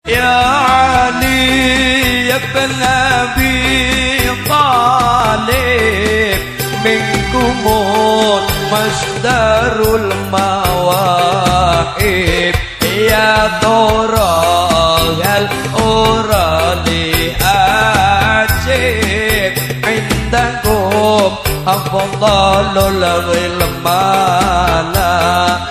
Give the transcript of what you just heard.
يا علي يا ابن أبي طالب منكم مصدر المواهب يا ضراغ الأورالي أجيب عندكم أفضل الغلمان